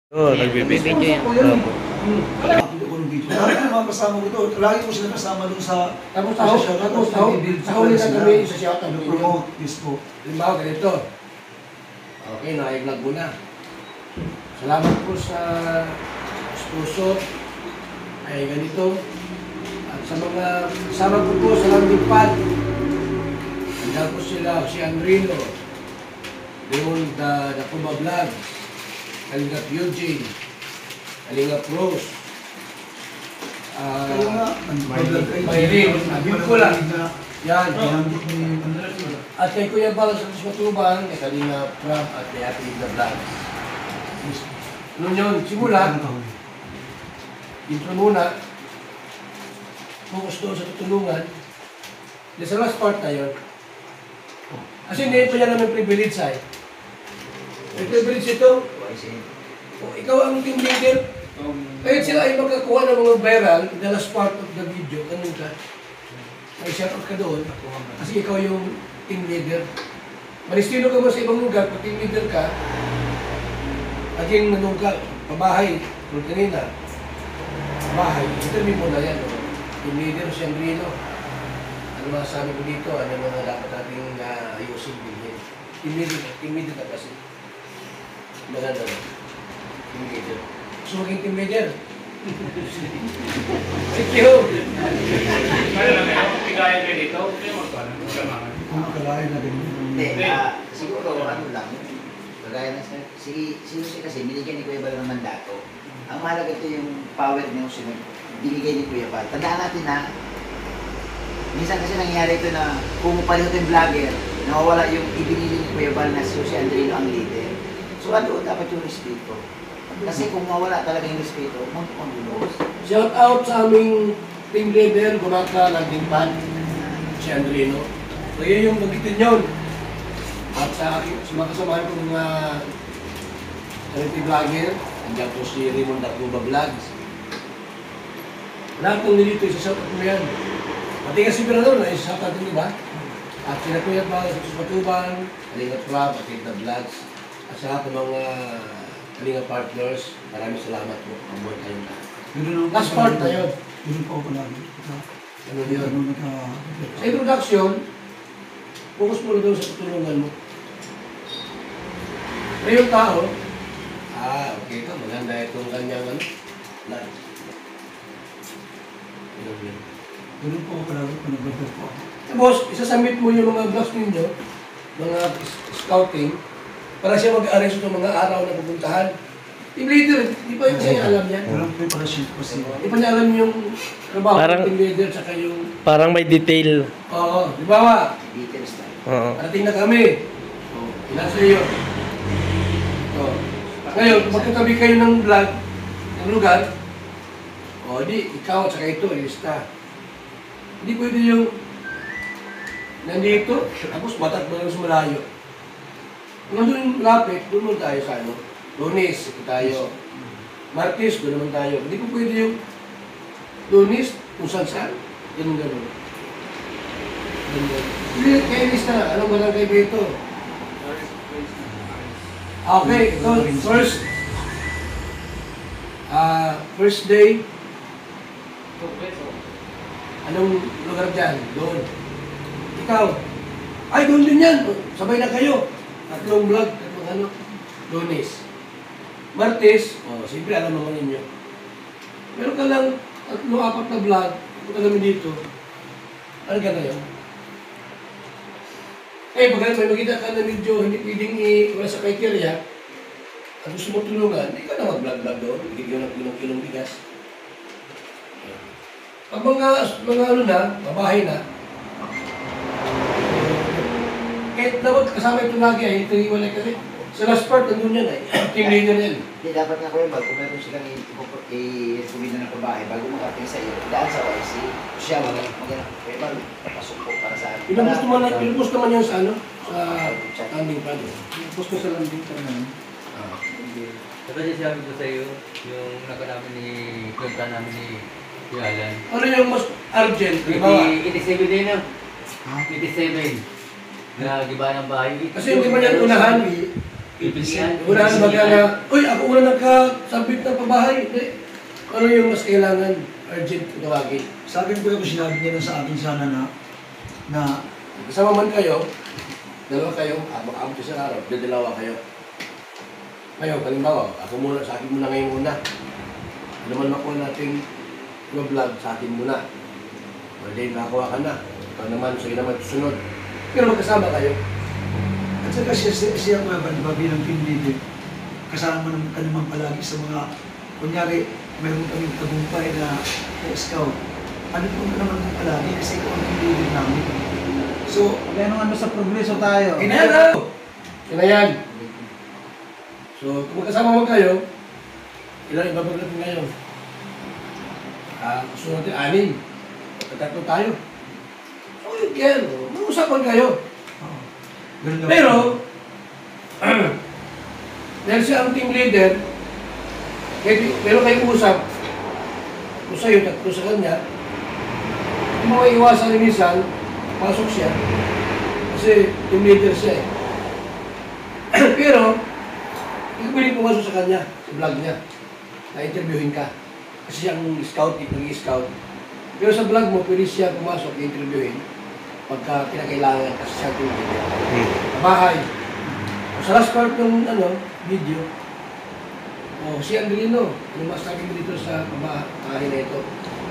Oo, nagbibideo. Nagbibideo yan. Opo. Lagi ko ng video. Lagi ko mga kasama ko ito. Lagi ko sila kasama dun sa Sa huli na kami sa shoutout ng video. promote this po. Halimbawa, ganito. Okay, na-i-vlog mo na. Salamat po sa sponsor ay ganito. At sa mga kasama ko po sa Landing Pad, nandiyan po sila, si Andrino, Raymond Dacuba Vlog, Kalingap Eugene, Kalingap Rose, Kaya nga, Mayrin, abim ko lang. Yan. Ginamit ni Andres. At kay Kuya Bal sa Matuban, kay Kalingap Rap at kay Ate Ida Vlog. Noon yun, simula, intro muna, focus doon sa tutulungan. Sa last part na yun. Kasi hindi pa yan namin privilege ay. May privilege ito. O, ikaw ang team leader. Kahit sila ay magkakuha ng mga viral, in the last part of the video, ganun ka. May shoutout ka doon. Kasi ikaw yung team leader. Malistino ka mo sa ibang lugar, pag team leader ka, naging nanong ka, pabahay, kung kanina, pabahay, interview mo na yan. Team leader, si Andrino. Ano masasabi ko dito? Ano mga dapat nating ayusin bilhin? Team leader ka kasi. Maganda na. Team leader. Gusto maging team leader? Thank you! Kaya lang ako, pigayan kayo dito. Kaya magkano? Kung akalain na ganyan. Hindi, siguro ano lang, kagaya na si kasi binigyan ni Kuya Bal ng mandato. Ang mahalaga ito yung power niyo sinunod, binigay ni Kuya Bal. Tandaan natin na, minsan kasi nangyayari ito na pumupalito yung vlogger, nawawala yung ibinili ni Kuya Bal na si Andrino ang leader. So ano, dapat yung respeto. Kasi kung mawala talaga yung respeto, magulo. Shout out sa aming team leader, Gumaka, Landing Pad, si Andrino. So yun yung magitin yun. At sa akin, sa mga kasamahan kong mga charity vlogger, nandiyan po si Raymond Dacuba Vlogs. Lahat ng nilito, isa-shout out mo yan. Pati nga si Mirador, na-shout out din, di ba? At sila Kuya Bal, sa Matuban, Kalingap Club, at Ita Vlogs. At sa lahat ng mga Kalingap partners, maraming salamat po. Mabuhay kayong lahat. Last part na yun. Ganun po ako lagi. Ano yun? Ganun Sa introduction, focus mo na daw sa tutulungan mo. May yung tao, okay ito, maganda itong kanyang lunch. Ganun po ako lagi kung nag-vlog po ako. Tapos, isasubmit mo yung mga vlogs ninyo, mga scouting, para siya mag-arrange ng mga araw na pupuntahan. Team leader, di ba yung siya alam niya? Walang preparation po siya. Di pa niya alam yung trabaho Parang- ng team leader, tsaka yung... Parang may detail. Oo, di ba ba? Details tayo. Oo. Parating na kami. Ilan sa iyo? Ngayon, kung magkatabi kayo ng vlog, ng lugar, di, ikaw at saka ito, ilista. Hindi pwede yung nandito, tapos batat mo lang sa malayo. Kung nandun lapit, doon naman tayo sa ano. Lunes, ito tayo. Martes, doon naman tayo. Hindi po pwede yung Lunes, kung saan. Ganun. Hindi, kaya ilista, anong barangay ba ito? Okay, ito, first day, anong lugar dyan? Doon. Ikaw, ay doon din yan, sabay na kayo. Tatlong vlog, tatlong ano, Lunes. Martes, siyempre alam naman ninyo. Meron ka lang tatlo, apat na vlog, punta namin dito. Ano ka na yun? Pag may makita ka na medyo hindi pwedeng wala sa criteria, at gusto mo tulungan, hindi ka na mag-vlog doon, bigyan ng kilong bigas. Pag mga ano na, babahay na, kahit dapat kasama ito lagi ay ito iwalay kasi. Sa last part, nandun yan ay, team leader yan. Hindi, dapat nga Kuya Bal, kung meron silang i-recommend na pabahay bago makating sa iyo, daan sa YC, siya maganda. Kuya Bal, pasok po para sa akin. Pinupost naman yan sa ano, sa landing pad. Post ko sa landing pa naman. Diba sabi ko sa iyo, yung namin ni Kunta namin ni Alan. Ano yung mas urgent? Halimbawa, 87 din na. 87. Nagiba ng bahay. kasi hindi man yan unahan, Unahan baga na, uy, ako una nagkasabit ng pabahay. Hindi. Ano yung mas kailangan? Urgent tawagin. Sa akin po yung sinabi niya na sa akin sana na Kasama man kayo, dalawa kayo, abot sa araw, dalawa kayo. Ngayon, halimbawa, ako muna, sa akin muna ngayon muna. Ano man makuha natin vlog sa akin muna. O then, nakakuha ka na. Ikaw naman, sa'yo naman susunod. Pero magkasama kayo. at saka siya Kuya Bal, bilang team leader, kasama ka naman palagi sa mga, kunyari, mayroon kami tagumpay na scout. Ano po naman kung palagi kasi ikaw ang team leader namin. So, Kaya nung ano sa progreso tayo. Ayan na! Yan na yan. So, kung magkasama mo kayo, ilan ibabag natin ngayon? Gusto natin 6. Tatlo tayo. So, yun yan. Mag-usapan kayo. ganun daw. Pero, dahil siya ang team leader, pero kayo usap, kung sa'yo, tatlo sa kanya, hindi mo iwasan ni minsan, pasok siya, kasi team leader siya eh. Pero, hindi ko pwede pumasok sa kanya, sa vlog niya, na-interviewin ka. Kasi siya ang scout, nag-i-scout. Pero sa vlog mo, pwede siya pumasok, i-interviewin, pagka kinakailangan kasi siya team leader. Sa bahay. O sa last part ng video, si Andrino, ano masabi mo dito sa bahay na ito?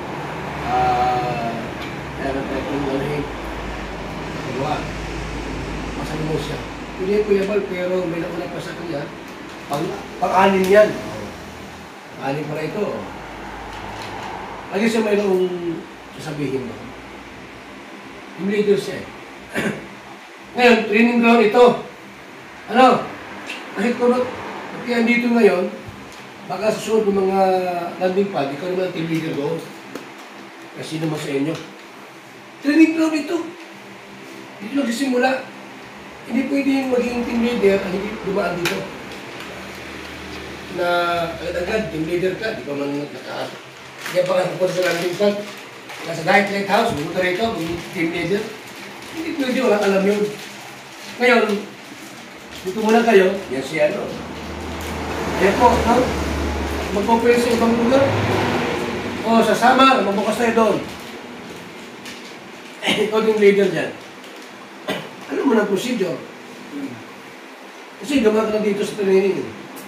Kailangan tayo kung ano yun. Diba? Masabi mo siya. Pwede Kuya Bal, pero may nauna pa sa kanya. Pang-anin yan. Anin para ito. Lagi siya mayroong sasabihin mo. Yung leader siya eh. Ngayon, training ground ito. Ano? Kasi kung kaya dito ngayon, baka sa susunod ng mga landing pad, ikaw naman ang team leader doon. Kasi naman sa inyo. Training ground ito. Dito nagsisimula. Hindi pwedeng maging team leader ang hindi dumaan dito. Na agad-agad, team leader ka, di ba man nakaas. Kaya baka napunta sa landing pad, nasa Diet Lighthouse, pumunta rito, maging team leader. Hindi pwede, walang alam yun. Ngayon, dito muna kayo, yan si ano. Kaya po, no? Mag-operate sa ibang lugar. O, sa Samar, magbukas tayo doon. Ikaw yung leader dyan. Ano mo ng procedure? Kasi gawa ka na dito sa training.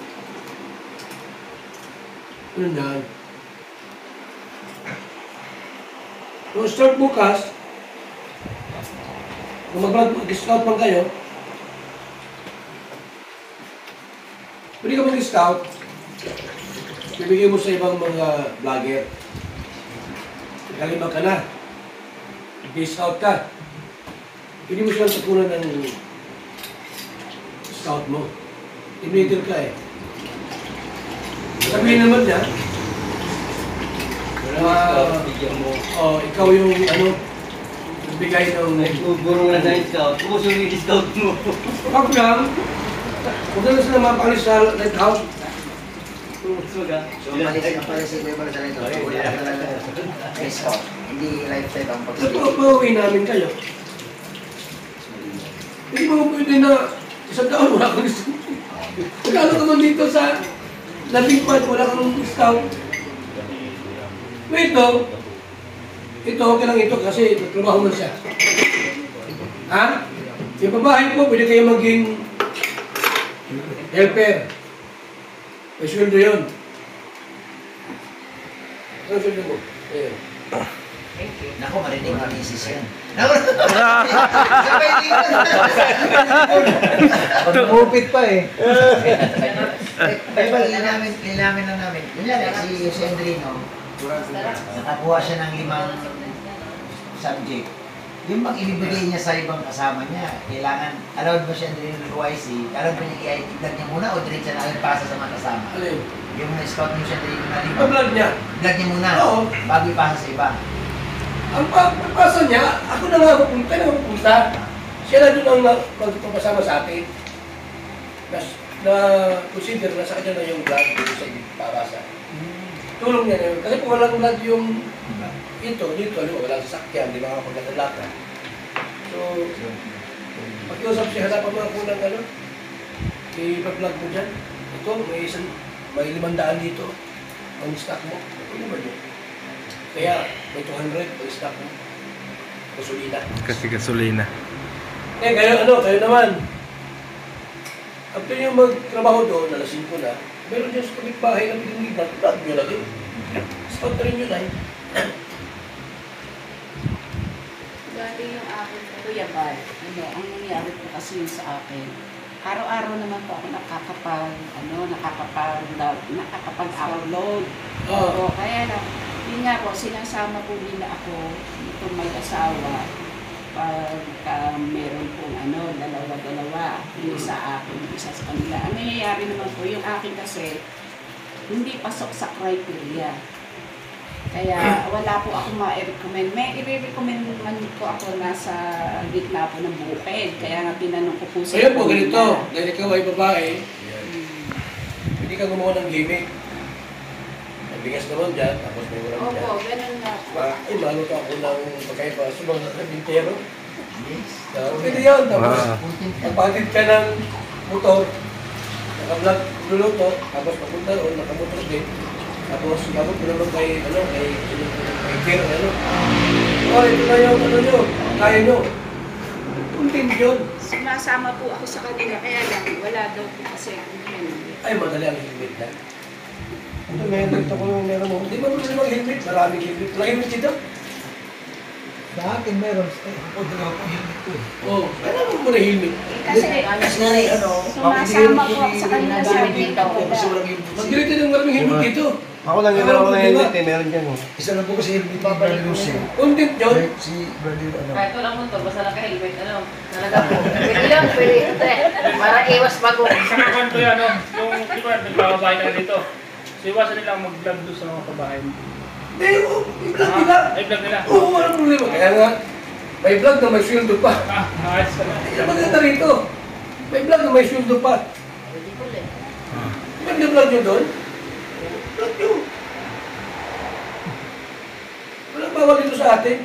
Ano yan? Kung start bukas, kung mag-scout man kayo, pwede ka mag-scout, bibigay mo sa ibang mga vlogger. Kalima ka na. Mag-scout ka. Pwede mo silang tapunan ng scout mo. Team leader ka eh. Sabihin naman niya, ikaw yung nagbigay ng... Nagburong na sa scout. Kung yung i-scout mo. Huwag lang. Huwag na sila mapalis sa lighthouse. So, malis na pala si Kuya Bal sa ito. Wala ka talaga. May scout. Hindi lifetime ang pag-ibig. Pauwi namin kayo. Hindi mo pwede na isang taon wala kang scout. Magkano ka man dito sa labing pad, wala kang scout. Ito, okay lang ito kasi nagtrabaho mo siya. Ha? Yung babae po, pwede kayo maging helper. May sweldo yun. Ano sweldo mo? Ayan. Naku, marinig ng misis yan. Pag-upit pa eh. Pero linamin lang namin. Kunyari, si Andrino, nakakuha siya ng 5 subject. Yung bang ibibigay niya sa ibang kasama niya, kailangan, allowed ba siya Andrino ng YC, allowed ba niya i-vlog niya muna o diretso na pasa sa mga kasama? Alin? Yung na-scout niyo siya Andrino na 5. Pag-vlog niya. Vlog niya muna, Oo. bago ipasa sa iba. Ang pagpasa niya, ako na nga pupunta. Siya na doon ang magpapasama sa atin. Na consider na sa kanya na yung vlog dito sa papasa. Tulong niya na yun. Kasi kung walang vlog yung dito, walang sasakyan, di ba makapaglalakad. So, pag-iusap siya, hanapan mo ako ng i-vlog mo dyan. Ito, may 500 dito. Ang stock mo. Ito naman yun. Kaya, may 200 ang stock mo. Gasolina. Kasi gasolina. Eh, kayo naman. After yung magtrabaho doon, alas 5 na, meron dyan sa kapitbahay na pinilitan, vlog nyo lagi. Spot rin nyo na Dati yung akin, Kuya Bal, ang nangyari po kasi yun sa akin. Araw-araw naman po ako nakakapag-upload. Oo, kaya lang, yun nga po, sinasama po nila ako, itong may asawa, pagka meron pong dalawa-dalawa, yung isa akin, yung isa sa kanila. Ang nangyayari naman po, yung akin kasi, hindi pasok sa criteria. Kaya wala po ako ma-recommend. May i-recommend man po ako nasa gitna po ng bukid. Kaya nga tinanong ko po sa Kaya po, ganito. Dahil ikaw ay babae, hindi ka gumawa ng gimmick. Ang bigas naman dyan, tapos may ulam dyan. Opo, ganun nga po. Ay, maluto ako ng pagkaiba sa mga kabintero. Pwede yun. Tapos, pagpatid ka ng motor, naka-vlog, luluto, tapos papunta roon, nakamotor din. Tapos, bago pinulong kay Kir, oh, ito na yung nyo, kaya nyo. Kuntin yun. Sumasama po ako sa kanila, kaya lang, wala daw po kasi Ay, madali ang helmet na. Ito, meron mo. Hindi ba mo naman helmet? Maraming helmet. Walang helmet dito? Sa akin meron. Ako dalawa po helmet ko. Oo, kailangan mo na helmet. kasi sumasama po ako sa kanila sa dito. Kasi walang helmet. Mag-direct din ang maraming helmet dito. Ako lang yun ako ng helmet eh, meron dyan. Isa lang po kasi helmet ni Brother Lucy. Kuntin yun. Si Brother Kahit walang motor, basta naka-helmet, talaga po. Pwede lang, pwede ito para iwas bago. Saka kung ito yan, yung di ba, nagbababae ka dito. So iwasan nilang mag-vlog doon sa mga kabahay. Hindi, i-vlog nila. Ay, vlog nila. Oo, walang problema. Kaya nga, may vlog na may sweldo pa. Ayos ka na. Hindi na maganda rito. May vlog na may sweldo pa. Ridicule eh. Di ba vlog nyo doon? Vlog nyo. Walang bawal dito sa atin.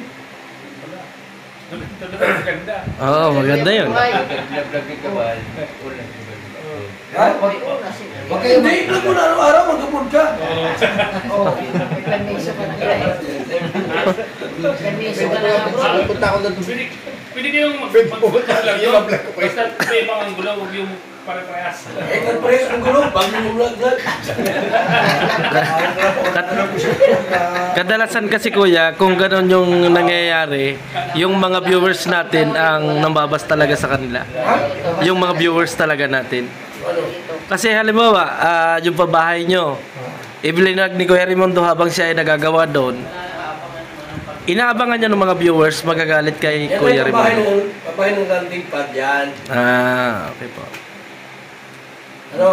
Ito na maganda. Oo, maganda yun. Vlog ni Kabal. Ulan. Ha? Wag kayo Hindi, vlog mo na araw-araw, mag-upload ka. Oo. Permiso ka na kaya eh. Permiso ka na nga bro. Punta ako doon. Pwede kayong mag-vlog doon. Basta may ibang anggulo, huwag yung pare-parehas. Eh, nagpares ang gulo, bago yung vlog. Kadalasan kasi kuya, kung gano'n yung nangyayari, yung mga viewers natin ang nambabas talaga sa kanila. Yung mga viewers talaga natin. Kasi halimbawa, yung pabahay nyo, ibilinag ni Kuya Raimundo habang siya ay nagagawa doon, inaabangan niya ng mga viewers, magagalit kay Yan Kuya ay Raimundo. pabahay ng landing pad yan. Okay po. Ano?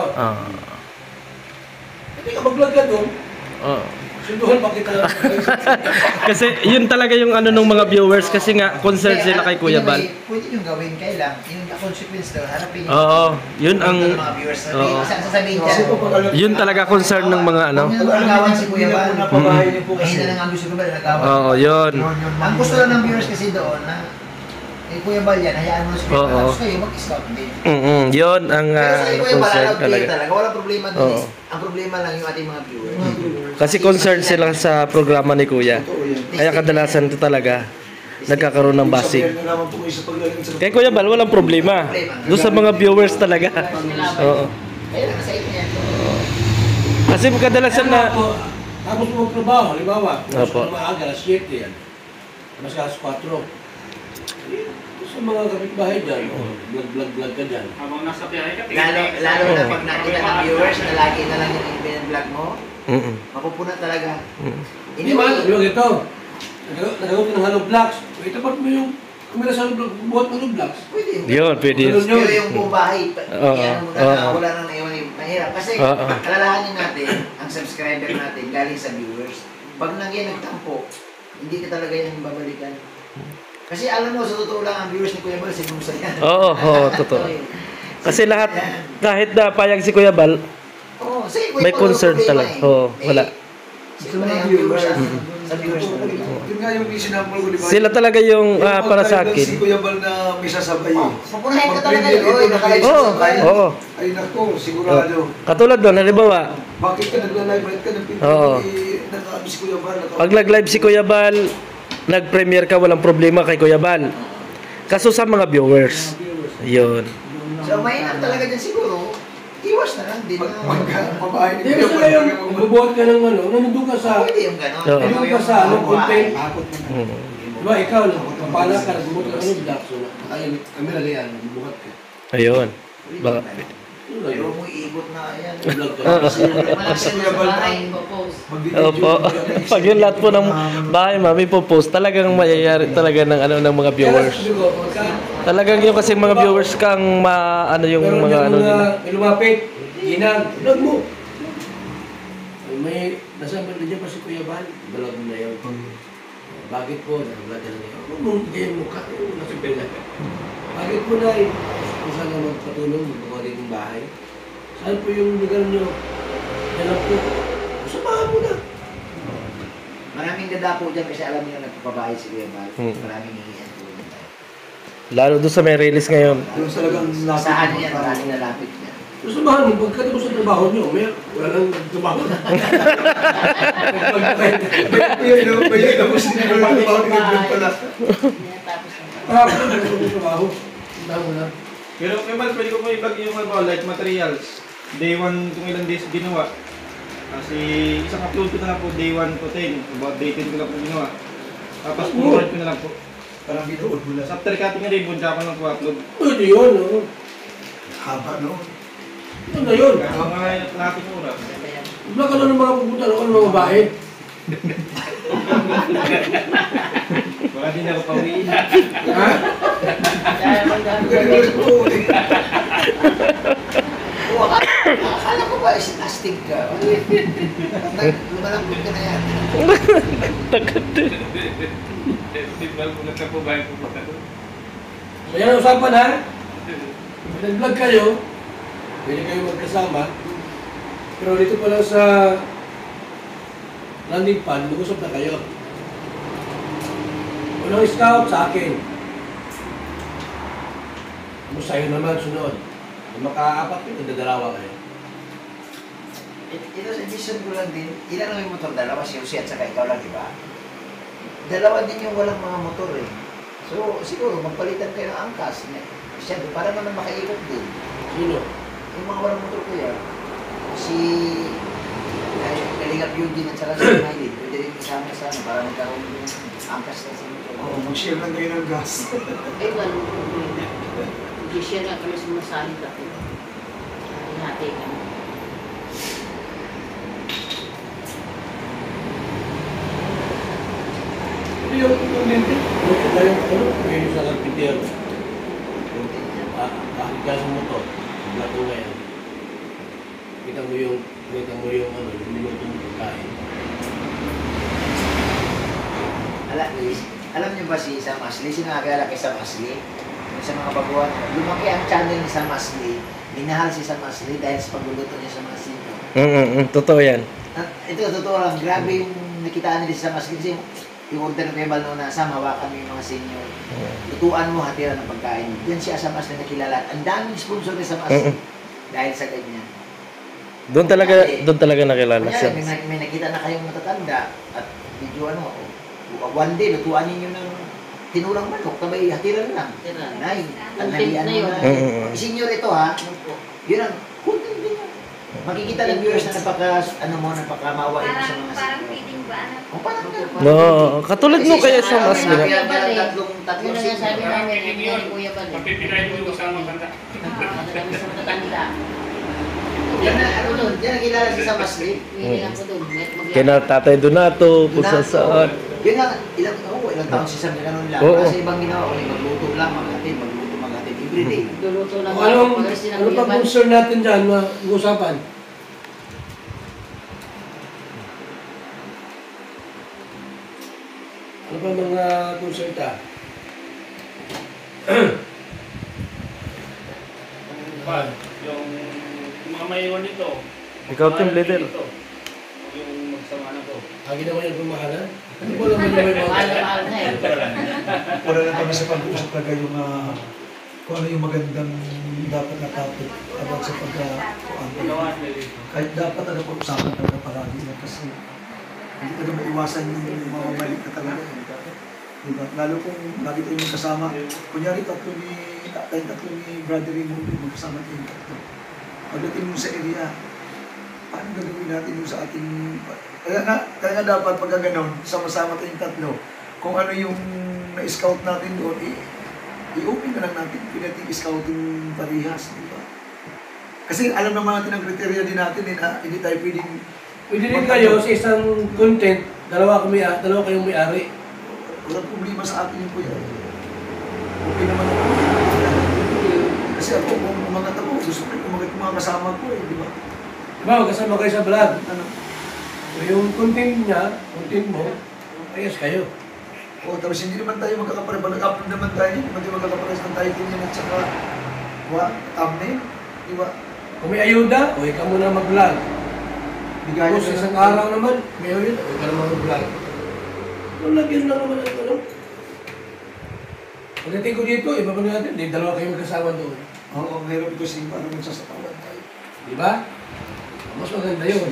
Hindi ka mag-vlog ka doon. Sunduhan pa kita. Kasi yun talaga yung ano ng mga viewers kasi nga concerned sila kay Kuya Bal. Pwede nyo gawin, kailang, yung consequence doon, hanapin nyo. Oo, yun ang Mga viewers na oo. isang sasabihin Kasi po dyan. pag yun talaga concern ng mga ano. Kung yung nagawan si Kuya Bal, napabahay niyo po kasi. mahina na nga gusto ko ba na nagawan. Oo, yun. Ang gusto lang ng viewers kasi doon na Kuya Bal yan, hayaan mo na si Kuya Bal. Oo. Gusto kayo mag-scout din. Yun ang Pero sa Kuya Bal, concern allowed kayo talaga. talaga. Walang problema doon. Oo. Ang problema lang yung ating mga viewers. Kasi concerned sila sa programa ni Kuya. Kaya kadalasan ito talaga nagkakaroon ng basig. Sabihan na naman po kayo sa paglalim sa Kay Kuya Bal, walang problema. Doon sa mga viewers talaga. Oo. Kaya lang, sa inyo yan. Kasi kadalasan na... Tapos mo magtrabaho, halimbawa, Opo. kung maaga, alas 7 yan. Mas alas 4. Sa mga kapitbahay dyan, vlog ka dyan. Habang nasa biyahe ka, Lalo na pag nakita ng viewers na lagi na lang yung bin-vlog mo, mapupunan talaga. Hindi man, yung ito. Nagawag ka ng hollow blocks. Ito ba't mo yung kumila sa buhat ng hollow blocks? Pwede. Yun, pwede. Pero yung buong bahay, Oo. yan mo na wala nang naiwan yung mahirap. Kasi Oo. alalahanin natin, ang subscriber natin galing sa viewers. Pag nangyay nagtampo, hindi ka talaga yan babalikan. Kasi alam mo, sa totoo lang, ang viewers ni Kuya Bal, sinusa yan. Oo, totoo. Kasi lahat, kahit na payag si Kuya Bal, Oo, sige, Kuya may Bal, concern walang talaga. problema Oo, wala. Siyempre, ang viewers, sa viewers na rin. Yun nga yung sinample ko, di ba? Sila talaga yung para sa Si akin. Kuya Bal na may sasabay eh. Mapunahin ka talaga yun. Mag-preview ito, nakalive Oo, sa sabay. oo. Ay nako, sigurado. Katulad doon, halimbawa, Bakit ka nagla-live? Bakit ka Oo. nag-ano si Kuya Bal? pag nag-live si Kuya Bal, nag-premiere ka, walang problema kay Kuya Bal. Kaso sa mga viewers. Yun. So, mainam talaga dyan siguro. Iwas na lang din. Pagka-pabahay ni Hindi Kuya gusto Bal. na yung magbubuhat ka ng ano, nandun ka sa, Pwede yung gano'n. Oo. nandun ka sa ano, content. Mm. Diba, ikaw, kapala ka, nagbubuhat ka ng ano, black, so, kami na yan, nagbubuhat ka. Ayun. Baka, Pero mo iikot na yan. Vlog ka. Walang sa bahay, popost. opo. Pag yung lahat po ng bahay, mami po post, talagang mayayari talaga ng ano ng mga viewers. Kaya sabi ko, pagka, Talagang yung kasi mga viewers kang ano yung meron mga dyan ano nila. may lumapit, ginang, vlog mo. May, nasa ba dyan pa si Kuya Bal? Vlog mo na yun. Bakit po? Nag-vlog ka na ngayon. Huwag mo hindi yung mukha. Nasa pila ka. Bakit po na kung saan naman patulong, magawa din yung bahay? Saan po yung lugar nyo? Yan lang po. Samahan mo na. Maraming dada po dyan kasi alam niyo nagpapabahay si Kuya Bal. Maraming hihiyan po dyan. Lalo doon sa may release ngayon. Yung talagang lapit. Saan yan? Maraming nalapit niya. Samahan mo, pagkatapos sa trabaho nyo, may wala nang trabaho na. May tapos din yung trabaho ni Kuya pala. Tapos Tapos yung trabaho. Tama mo na. Pero kay Mal, pwede ko pa ibag yung like materials. Day 1 kung ilang days ginawa. Kasi isang upload ko na lang po day 1 to 10. About day 10 ko lang po ginawa. Tapos forward ko na lang po. Parang binuod mo Sa lang. after cutting na day, bunta ko lang po upload. Pwede yun, no? Haba, no? Ano na yun? Mga lahat ng oras. Wala ka na ng mga pupunta ng mga babae. Baka din ako pawiin. Ha? Akala ko ba astig ka? Lumalambot ka na yan. Di ba kung nagkapabahay ko punta doon? Ayan ang usapan, ha? Nag-vlog kayo, pwede kayo magkasama, pero dito pa lang sa landing pad, mag-usap na kayo. Unang scout sa akin. Sa'yo naman sunod. Kung makaapat kayo, dadalawa kayo. Ito sa vision ko lang din, ilan lang yung motor? Dalawa, si Jose at saka ikaw lang, di ba? Dalawa din yung walang mga motor eh. So, siguro, magpalitan kayo ng angkas. Siyempre, para naman makaikot din. Sino? Yung mga walang motor ko yan, si Kalingap Eugene at saka si Miley, pwede rin isama sa ano, para magkaroon yung angkas na sa motor. Oo, mag-share lang kayo ng gas. ay, walang problema. Mag-share nga kami sumasalit ako. Hati kami. Yung lente. Yung sa karpintero. Kahit sa motor. Blato ngayon. Kita mo yung ano, yung minutong kain. Alam niyo ba si Sam Ashley? Sino nakakilala kay Sam Ashley? Sa mga baguhan, lumaki ang channel ni Sam Ashley. Minahal si Sam Ashley dahil sa pagluluto niya sa mga senior. Totoo yan. Ito, totoo lang. Grabe yung nakitaan nila si Sam Ashley. Kasi yung order ng Kuya Bal noon na, Sam, hawakan mo yung mga senior. Lutuan mo, hatiran ng pagkain. Yan si Sam Ashley nakilala. Ang daming sponsor ni Sam Ashley. Dahil sa ganyan. Doon talaga nakilala siya. Kunyari, may nakita na kayong matatanda at medyo ano, one day, lutuan ninyo ng tinulang manok, tabay hatiran lang. Tira. Nay, Content tanalian na mo yun. na. Senior ito ha, yun ang content din yun. Makikita ng viewers na napakamawain mo sa mga Parang senior. feeding ba? Ano? O parang gano'n. No, katulad mo kaya sa mas Kasi nila. tatlong Yun ang senior. sabi namin, yung Kuya Bal. Mapipilay mo yung isang matanda. Kami sa matatanda. Yan na, ano doon, yan ang kilala si Sam Ashley. Willing ako doon. Kina Tatay Donato, kung saan saan. Yun lang, ilang taon si Sam na ganun lang. Oo. Kasi ibang ginawa ko, magluto lang, maghatid, everyday. Luluto lang Ano pa concern natin dyan, usapan? Ano pa mga concern ta? Yung mga maiwan nito. Ikaw, team leader. Yung magsama na ko. Lagi naman yung pumahalan. Ano mo naman yung may mga... Mahal na eh. Wala lang kami sa pag-uusap talaga yung kung ano yung magandang dapat na topic about sa kahit dapat ano pag-usapan talaga palagi na kasi hindi talaga maiwasan yung mga mali na talaga. Diba? Lalo kung lagi tayo magkasama, kunyari tatlo ni brother mo magkasama tayo tatlo. Pagdating mo sa area, paano gagawin natin yung sa ating... Kaya nga dapat pagka ganon, sama-sama tayong tatlo, kung ano yung na-scout natin doon, i-open na lang natin, pinating scouting parehas, di ba? Kasi alam naman natin ang kriteria din natin, hindi tayo pwedeng... Pwede rin kayo sa isang content, dalawa kayong may-ari. Walang problema sa atin yung kuya. Okay naman ako. Kasi ako, kung umangat ako, gusto ko umangat yung mga kasama ko di ba? Diba, magkasama kayo sa vlog. Ano? So, yung content mo, ayos kayo. O, tapos hindi naman tayo magkakapares. Nag-upload naman tayo, hindi naman tayo magkakapares ng title niya at saka, thumbnail, di ba? Kung may ayuda, o ikaw muna mag-vlog. Bigayan Tapos isang araw naman, may ayuda, o ikaw naman mag-vlog. Lagyan lang naman ang ano. Pagdating ko dito, iba pa natin, dalawa kayo magkasama doon. Oo, meron kasi paano magsasatawan tayo. Di ba? Mas maganda yun.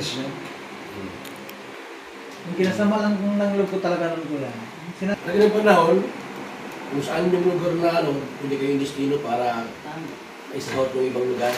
Yung kinasama lang ng loob ko talaga ng kuya. Lagi ng panahon, kung saan yung lugar na hindi kayong destino para i-scout ng ibang lugar.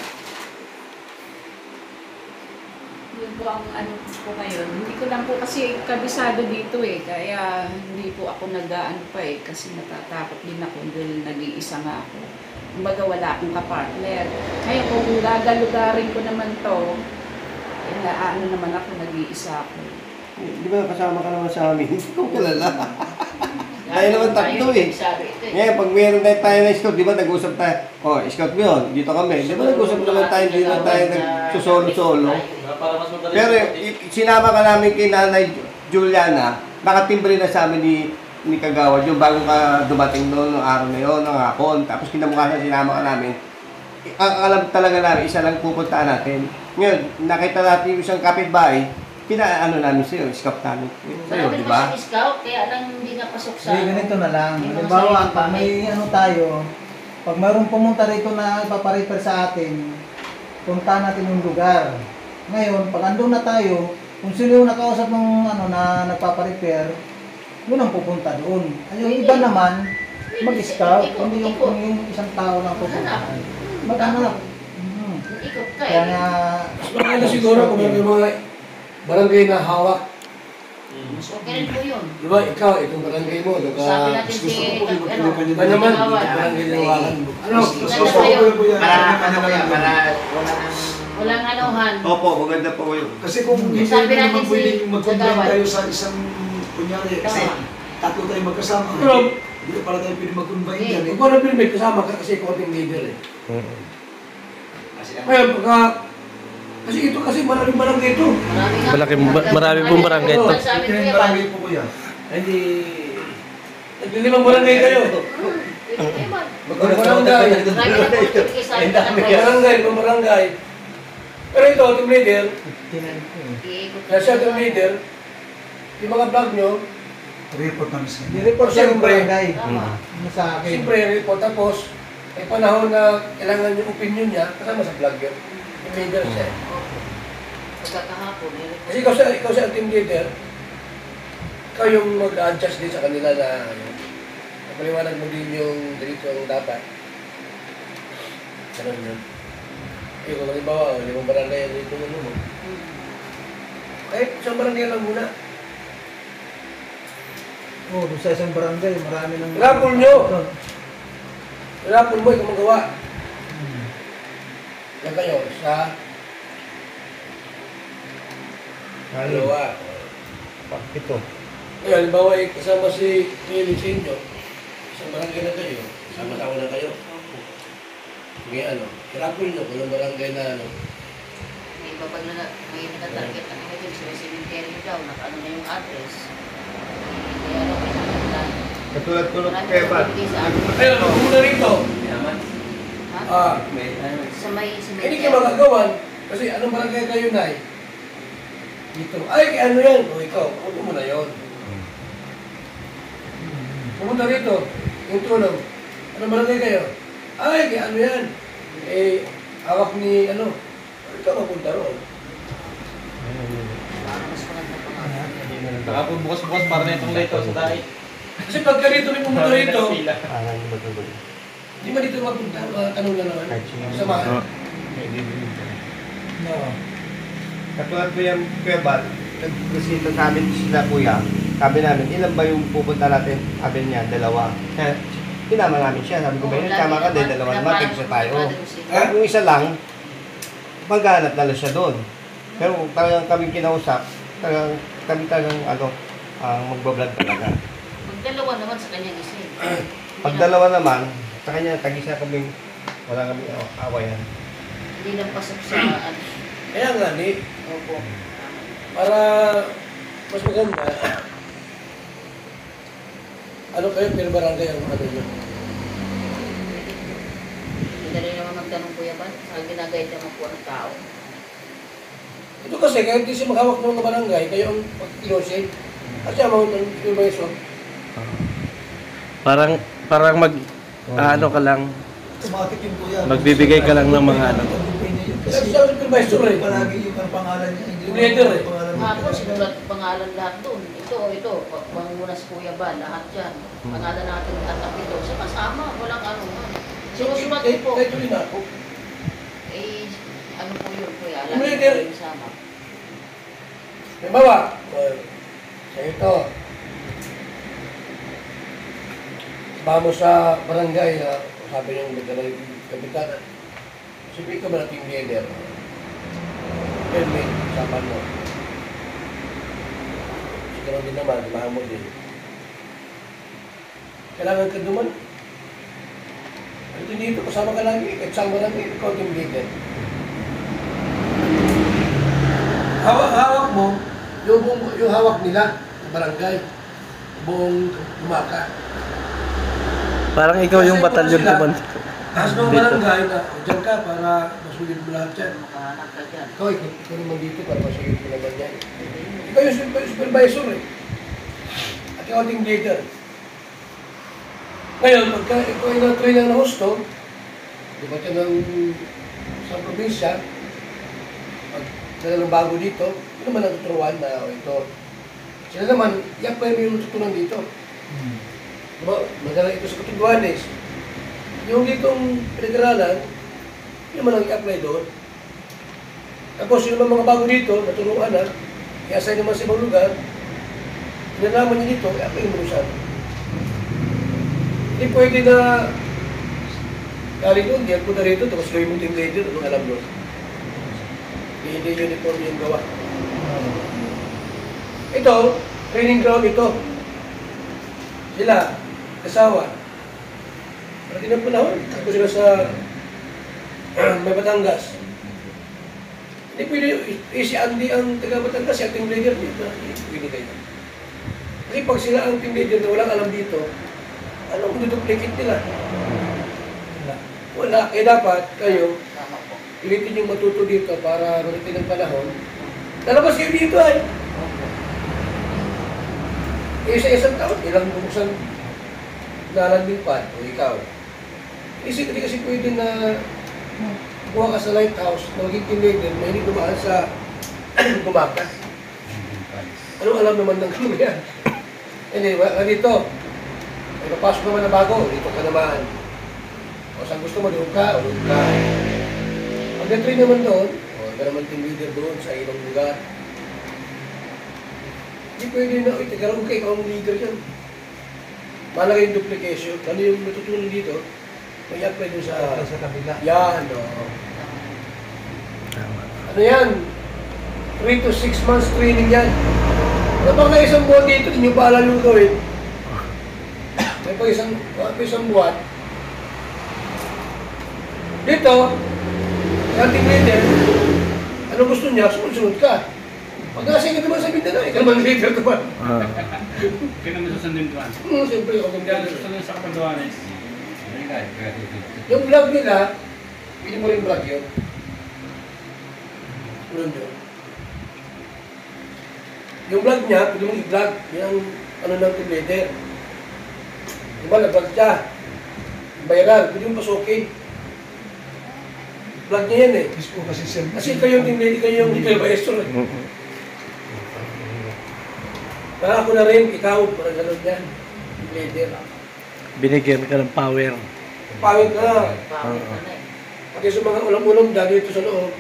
Yun po ang ano ko ngayon. Hindi ko lang po kasi kabisado dito kaya hindi po ako nag-ano pa kasi natatakot din ako dahil nag-iisa nga ako. Kumbaga wala akong kapartner. Ngayon kung gagalugarin ko naman to, ano naman ako, nag-iisa ako. Di ba kasama ka naman sa amin? Hindi ko kilala. Tayo naman takto Ngayon, pag meron tayo na scout, di ba nag-usap tayo, scout mo yun, dito kami. Di ba nag-usap naman tayo, hindi na tayo nagsusolo-solo. Pero sinama ka namin kay Nanay Juliana, nakatimbre na sa amin ni Kagawad, yung bago ka dumating noon, noong araw na yun, ng hapon. Tapos kinabukasan sinama ka namin. Ang alam talaga namin, isa lang pupuntaan natin. Ngayon, nakita natin yung isang kapitbahay, pinaano namin sa'yo, scout namin sa'yo, di ba? Scout, kaya lang hindi napasok sa... Ganito na lang. Halimbawa, pag may tayo, pag mayroong pumunta rito na paparefer sa atin, punta natin yung lugar. Ngayon, pag andun na tayo, kung sino yung nakausap ng na nagpaparefer, yun ang pupunta doon. Yung iba naman, mag-scout, hindi yung isang tao lang pupunta. Maghanap. Ikot ka Kaya nga, Mas maganda siguro kung may mga barangay na hawak. Okay rin po yun. Di ba, ikaw, itong barangay mo, Sabi natin si... Ba naman, barangay na hawakan mo. Ano? Walang anuhan. Opo, maganda po yun. Kasi kung hindi Sabi natin naman pwedeng si mag-combine Kagawad. tayo sa isang, kunyari, kasi tatlo tayo magkasama. Pero, Hindi para tayo pwedeng mag-combine yan kung ano pinimit, kasama ka kasi ikaw ating leader Kaya kasi ito kasi maraming barangay ito. Marami pong barangay ito. Sabi ko Ito yung yan. barangay po kuya. Hindi... Naglilimang barangay kayo. Barangay. Barangay. Pero ito, team leader, kaya siya team leader, yung mga vlog nyo, Report namin sa inyo. ni-report siya yung barangay. Tama. Sa akin. siyempre report. Tapos, may panahon na kailangan yung opinion niya, kasama sa vlog yun. Team leader siya. Pagkakahapon, Kasi ikaw siya ang team leader, ikaw yung mag-adjust din sa kanila na napaliwanag mo din yung dito ang dapat. Ganun yun. Eh, kung halimbawa, limang barangay ang dito mo. Kahit isang barangay lang muna. Oo, doon sa isang barangay, marami nang... Rapol nyo! Rapol mo, ikaw magawa. Yan kayo, sa... Dalawa. Ito. Ngayon, halimbawa, kasama si Kuya Licinio, isang barangay na kayo, sama-sama na kayo. Sige, rapol nyo, kung barangay na may iba pag may nakatarget na kayo dun, sa cemetery daw, nakaano na yung address. Kaya may nakatala. Katulad ko ng Marami Kevan. nagbibigay sa akin. Ayun, muna rito. Ha? Ah, Sa may hindi cemetery. kayo magagawan. Kasi anong barangay kayo, Nay? Dito, ay, ano yan? O ikaw, ano mo na yun? Pumunta rito, yung tulong. Ano barangay kayo? Ay, ano yan? Eh, hawak ni, ano? Ikaw mapunta roon. Saka po bukas-bukas para na itong light sa tayo. Kasi pagka dito rin pumunta rito, Parang ba't di ba dito mapunta? Tanong na naman. Samahan. No. Katulad po yung Kuya Bal, nag-presito sa amin sila kuya. Sabi namin, ilan ba yung pupunta natin? Sabi niya, 2. Kaya, pinama namin siya. Sabi ko, ba yun, tama ka din, 2 naman, tigsa tayo. Yung isa lang, maghanap na lang siya doon. Pero talagang kami kinausap, kami talagang magbablog talaga. Magdalawa naman sa kanyang isip. Pag 2 naman, sa kanya, tag-isa kami, wala kami awayan. Hindi lang pasok sa ano. Kaya nga, di. Opo. Para mas maganda, ano kayo, pero barangay ang ano nyo? Hindi rin naman magtanong Kuya Bal. Ang ginagayad naman po ng tao. Ito kasi, kahit di siya maghawak ng mga barangay, kayo ang pag-ilosin. Kasi ang mga supervisor, Parang ano ka lang, Automatic yun po yan. magbibigay ka lang ng mga ano. kasi siya ang supervisor eh. Palagi yung pangalan niya. Hindi Yung leader eh. pangalan niya. Tapos, sulat pangalan lahat doon. Ito, Pangunas Kuya Bal, lahat yan. Pangalan natin lahat ito. Sa kasama, walang ano man. Sinusulat ko po. Kahit rin ako. Eh, ano po yun, Kuya? Yung Lagi leader. ko yung sama. Halimbawa, sa ito, vamos sa barangay na sabi yung nagkaroon yung kapitana. Sabi ka ba na team leader? Helmet, sapan mo. Siguro din naman, mahal mo din. Kailangan ka duman. Ito dito, kasama ka lagi. Kahit saan barangay, ikaw team leader. Hawak mo, yung hawak nila, barangay, buong Lumaka. Parang ikaw yung batalyon command. Tapos ng barangay na, dyan ka para masulid mo lahat dyan. Makahanap ka dyan. Ikaw naman dito para masulid mo naman dyan. Ikaw yung supervisor eh. At ikaw team leader. Ngayon, pagka ikaw ay na-train ng husto, di ba ka ng sa probinsya, pag dala ng bago dito, ito naman ang tuturuan na ito. Sila naman, i-apply mo yung natutunan dito. Diba, madala ito sa Catanduanes. Yung ditong pinag-aralan, yun naman ang i-apply doon. Tapos yung mga bago dito, naturuan na, i-assign naman sa ibang lugar, pinalaman niya dito, i-apply mo siya. Hindi pwede na galing doon, diyan po na rito, tapos gawin mo team leader, anong alam doon? Hindi uniform yung gawa. Ito, training ground ito. Sila, kasawa. Pati ng panahon, ako sila sa may Batangas. Hindi pwede, si Andy ang taga Batangas, si team leader dito. Pwede kayo. Kasi pag sila ang team leader na walang alam dito, anong duduplicate nila? Wala. Eh dapat kayo, Tama po. ilitin yung matuto dito para maritin ng panahon. Lalabas kayo dito ay. Isa-isang taon, ilang buksan nalanding pa, o ikaw. Hindi kasi pwede na kuha ka sa lighthouse, na maging team leader, na hindi dumaan sa gumakas. Anong alam naman ng ano yan? Hindi, dito. May napasok naman na bago, dito ka naman. O saan gusto mo, doon ka, o doon ka. Pag na-train naman doon, o ka naman team leader doon sa ibang lugar. Hindi pwede na, ikaw ka, ikaw ang leader yan. Malaki yung duplication. Ano yung natutunan dito? May apply doon sa kabila. Yan, o. Ano yan? 3 to 6 months training yan. Ano pag na isang buwan dito, hindi nyo pa alam yung gawin. May pa isang buwan. Dito, yung team leader, ano gusto niya, sunod ka. Pag-asay ka naman sa Mindanao, ikaw naman leader naman. Kaya naman susundin doon. Siyempre, ako Kaya leader. susundin sa Catanduanes. Yung vlog nila, pili mo rin vlog yun. Tulad yun. Yung vlog niya, pwede mong i-vlog. Yan ang ano ng team leader. Diba, nag-vlog siya. Viral, pwede mong pasukin. Vlog niya yan eh. Gusto ko kasi sir. Kasi kayo yung team leader, kayo yung hindi kayo maestro eh. Para ako na rin, ikaw, para gano'n yan. Team leader. Binigyan ka ng power. Pawin ka na. Pawin ka na eh. Pati sa mga ulam-ulam dahil dito sa loob.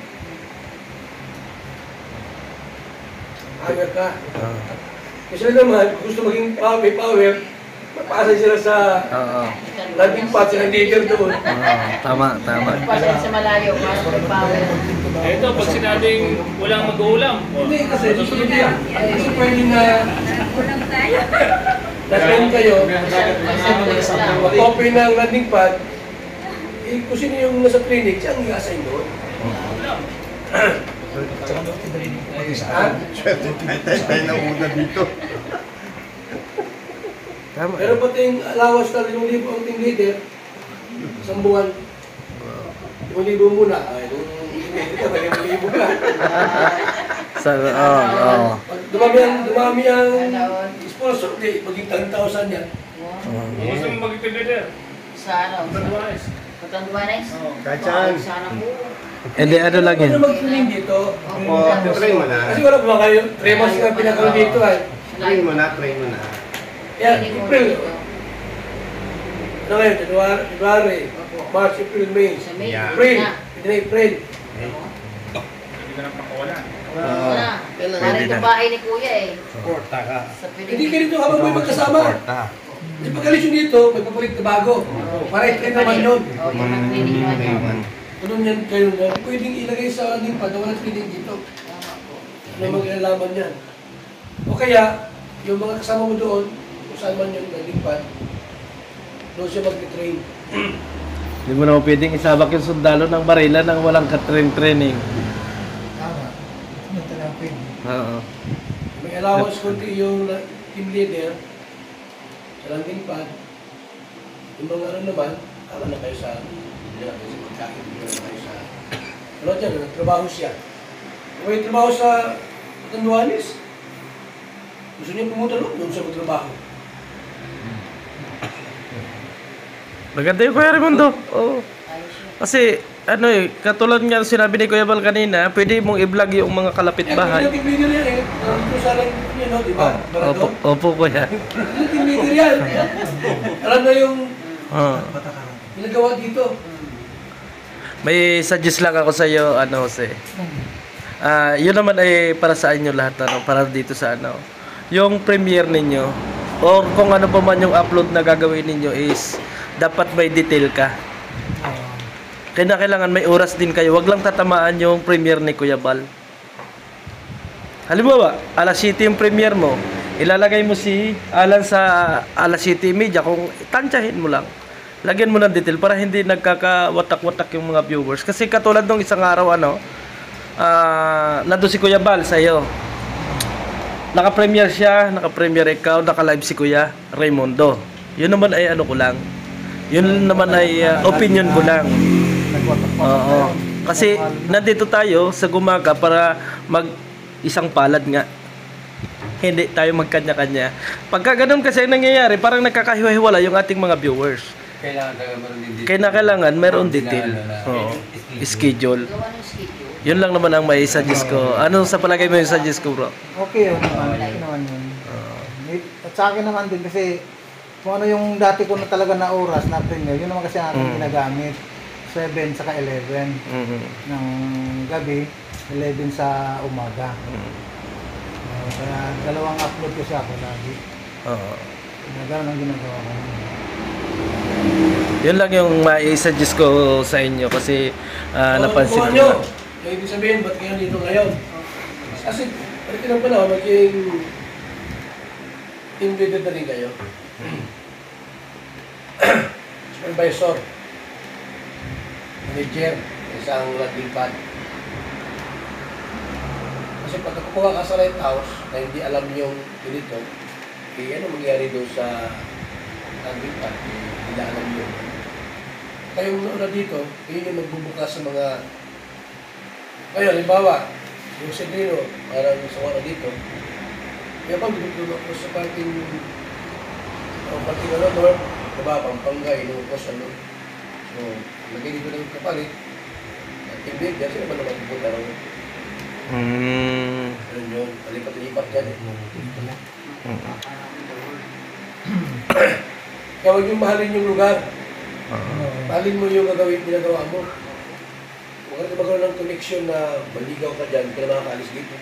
Power ka. Kasi naman, kung gusto maging power, mapasa sila sa Oo. landing pad, sila leader doon. Tama. Pasan sa malayo, para may power. Ito, pag sinabing walang mag-uulam. Hindi kasi, hindi yan. Kasi pwede na na-train kayo, mag-open ng landing pad, eh, kung sino yung nasa clinic, siya ang i-assign doon. Tayo na una dito. Tama. Pero pati yung allowance na 5,000 ang team leader, isang buwan, 5,000 muna. Ay, nung team leader, 5,000 ka. Pag dumami ang sponsor, di, maging 10,000 yan. Gusto mo mag-team leader? Sa ano? Patanduanes? Kachan. Sana po. Hindi, ano lang Ano yan. mag-training dito? Try mo na. Kasi wala ba kayo? 3 months nga pinakaroon dito ay. Try mo na. Yan, April. Ano ngayon? January, March, April, May. Sa May. April. Hindi na April. Hindi ka nang pakawalan. Wala. Parang yung bahay ni Kuya eh. Porta ka. Sa Hindi ka dito habang may magkasama. Di ba kalisyon dito, may papalit na bago. Para i-train naman yun. O, yung mag-training naman. Ano yan kayo na? Pwedeng ilagay sa landing pad na walang training dito. Ano mag-ilalaman yan? O kaya, yung mga kasama mo doon, kung saan man yung landing pad, doon siya mag-train. Hindi mo na pwedeng isabak yung sundalo ng barila nang walang ka-training. Tama. Hindi talaga pwede. Oo. May allowance kundi yung team leader sa landing pad. Yung mga ano naman, tama na kayo sa hindi na kayo sa pagkain, hindi na kayo sa ano dyan, nagtrabaho siya. Kung may trabaho sa Tanduanes, gusto niya pumunta doon sa magtrabaho. Maganda yung Kuya Raimundo. Oo. Kasi, ano eh, katulad nga sinabi ni Kuya Bal kanina, pwede mong i-vlog yung mga kalapit bahay. Team leader yan eh. Nandito sa landing niya, no? Di ba? Opo, opo Kuya. Team leader yan. Alam na yung Oo. ginagawa dito. May suggest lang ako sa iyo, ano, Jose. Yun naman ay para sa inyo lahat, ano, para dito sa ano. Yung premiere ninyo, or kung ano pa man yung upload na gagawin ninyo is, dapat may detail ka. Kailangan may oras din kayo. Wag lang tatamaan yung premiere ni Kuya Bal. Halimbawa, alas 7 yung premiere mo, ilalagay mo si Alan sa alas 7:30 kung tansyahin mo lang. Lagyan mo ng detail para hindi nagkakawatak-watak yung mga viewers. Kasi katulad nung isang araw, ano, nandun si Kuya Bal sa iyo. Naka-premiere siya, naka-premiere ikaw, naka-live si Kuya Raimundo. Yun naman ay ano ko lang. Yun naman ay opinion ko lang. Oo. Kasi nandito tayo sa Gumaga para mag isang palad nga. Hindi tayo magkanya-kanya. Pagka ganun kasi ang nangyayari, parang nagkakahiwa-hiwala yung ating mga viewers. Kailangan meron detail. Oo. Schedule. Gawa ng schedule. Yun lang naman ang may suggest ko. Ano sa palagay mo yung suggest ko, bro? Okay yun naman. Okay naman yun. At sa akin naman din kasi kung ano yung dati ko na talaga na oras na premiere, yun naman kasi ang aking ginagamit. 7 saka 11 ng gabi, 11 sa umaga. Kaya dalawang upload kasi ako lagi. Oo. Ganun ang ginagawa ko. Yun lang yung mai-suggest ko sa inyo kasi napansin ko. Nyo, yung ibig sabihin, ba't kayo dito ngayon? Kasi, pwede lang pala, maging team leader na rin kayo. Supervisor, manager, isang landing pad. Kasi pag kukuha ka sa lighthouse na hindi alam yung ganito, ano mangyari doon sa landing pad, hindi alam yun. Kayong nauna dito, yun yung magbubukas sa mga... Ngayon, halimbawa, yung Sedrino, parang sa wala dito, Kaya pag binutulog ko sa parting ano, North, baba, Pampanga, Ilocos, ano. So, lagay dito ng kapalit. At tibig, dahil sila ba naman pupunta rin? Ganun yun, palipat-lipat dyan eh. Kaya huwag yung mahalin yung lugar. Mahalin mo yung ginagawa mo. Huwag ka magkaroon ng connection na maligaw ka dyan, hindi ka na makakaalis dito.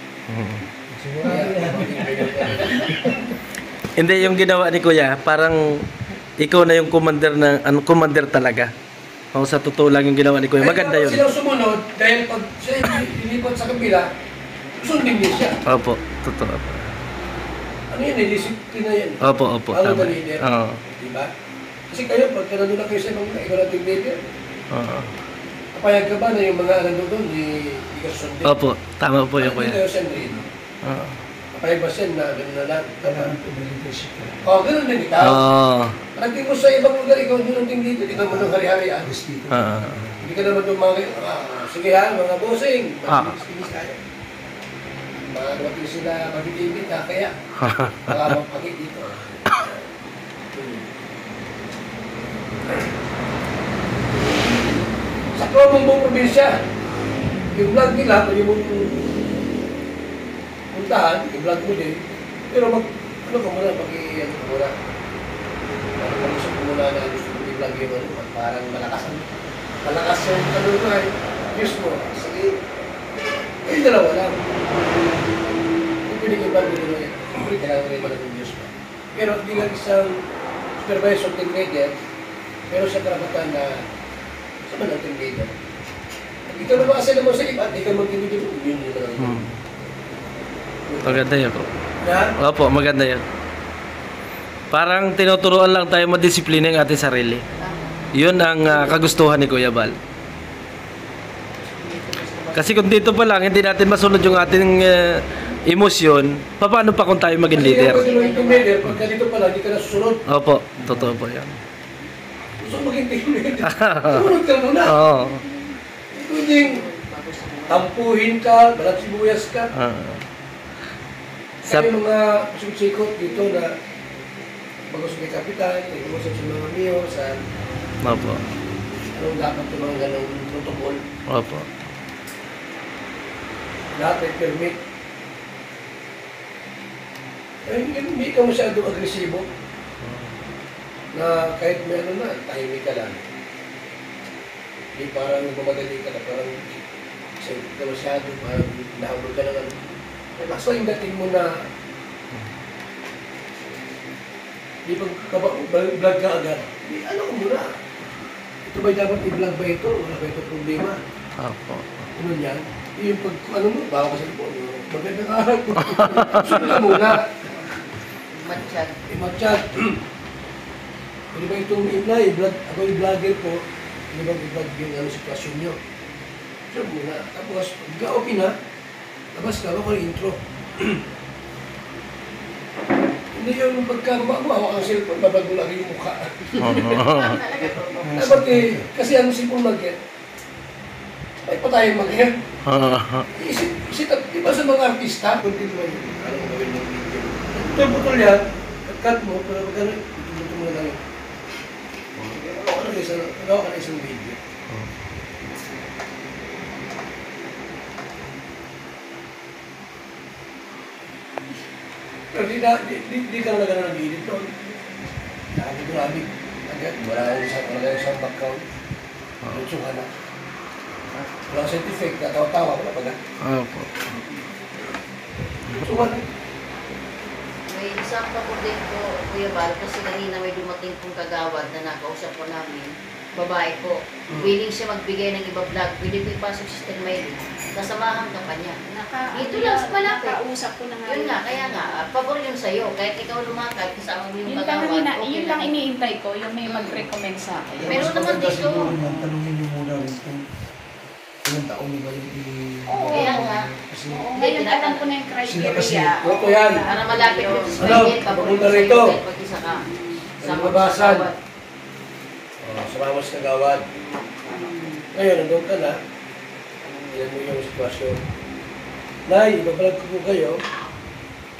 Hindi, yung ginawa ni Kuya, parang ikaw na yung commander talaga. O, sa totoo lang yung ginawa ni Kuya. Maganda yun. Silang sumunod, dahil pag siya inipat sa kabila, sundin niya siya. Opo, totoo. Ano yun, disiplina yan. Opo, Ano tama. na leader? Oo. Diba? Kasi kayo, pag nandun na kayo sa ibang ikaw nating leader, Oo. kapayag ka ba na yung mga nandun doon, di ka susundin? Opo, tama po yung Hindi Kuya. kayo sendrin. Oo. Kapayag ba siya na gano'n na lang? Oo, gano'n din ikaw. Oo. Pagdating mo sa ibang lugar, ikaw doon ang dito, di ka mo nang hari-harian. Oo. Hindi ka naman yung mga, sige ha, mga bossing, mas kaya. Mga dumating sila mabitibit ha, kaya mga magpagit dito. Sa promong buong probinsya, yung vlog nila, pwede mo puntahan, yung vlog mo din. Pero ano ka muna, ano ka muna. Mag-usap ko muna na gusto mo i-vlog yung ano, parang malakas yung kalunay. Diyos mo, sige. Yung dalawa lang. Kung pinag-ibang nila yan, kailangan rin pala ng Diyos mo. Pero bilang isang supervisor team leader, pero sa karapatan na sa manang team leader. Ikaw na makasala mo sa iba, at ikaw mag-ibigay mo, yun yun lang. Maganda yun po. Yan. Opo, maganda yun. Parang tinuturuan lang tayo madisiplina yung ating sarili. Yun ang kagustuhan ni Kuya Bal. Kasi kung dito pa lang, hindi natin masunod yung ating emosyon, paano pa kung tayo maging leader? Kasi kung team leader, pagka dito pa lang, di ka nasusunod. Opo, totoo po yan. Gusto mo maging team leader, sumunod ka muna. Oo. Hindi tampuhin ka, balat sibuyas ka. Kaya yung mga sikot dito na bagus may kapitan, nag-uusap sa mga miyo, sa Opo. anong dapat yung mga ganong protocol. Opo. Lahat may permit. Kaya hindi ka masyadong agresibo. Na kahit may ano na, tahimik ka lang. Hindi parang mamadali ka na parang excited ka masyado, parang nahulog ka na lang. Mas yung dating mo na di pag-vlog ka agad, di ano ka muna. Ito ba dapat i-vlog ba ito? Wala ba ito problema? Opo. Ano yan? Yung pag, ano mo, bawa kasi po, magandang araw po. Sunod ka muna. Matsyag. Matsyag. Pwede ba itong i-vlog? Ako yung vlogger po, pwede ba i-vlog yung ano, sitwasyon nyo? Sunod muna. Tapos, pag okay na, labas ka, ako yung intro. Hindi yung pagkamawa ang cellphone, babago lang yung mukha. Dapat eh, kasi ang cellphone mag-get, ay pa tayo mag-get. Isip, di ba sa mga artista, continue yun, anong gawin ng video. Putol-putol yan, cut mo, pero magkano, itututo mo na lang yun. Gawa ka na isang video. Pero di ka na nag-edit doon. Grabe. Wala yung isang background. Lutsuhan na. Walang certificate, natawa-tawa, wala pa na. Opo. Lutsuhan na. May isang kapatid ko, Kuya Bal, kasi kanina may dumating pong kagawad na nakausap ko namin. Babae po. Willing siya magbigay ng iba vlog. Pwede ko ipasok si Sister Mayrin. Kasamahan ka pa niya. Ito lang sa malapit. Kausap ko na nga. Yun nga, kaya nga, pabor yun sa'yo. Kahit ikaw lumakad, kasama mo yung Yun kagawad. yun lang iniintay ko, yung may mag-recommend sa akin. Pero naman dito. Tanungin niyo muna rin kung ilang taon niyo ba yung Kaya nga. Oo, ngayon alam ko na yung criteria. Ito yan. Para malapit mo si Ano? Mayrin, pabor Papunta mo rito. sa'yo. Pag-isa ka. Sa mabasan. Sumama sa kagawad. Ngayon, nandun ka na. Ilan mo yung sitwasyon. Nay, ibabalag ko po kayo para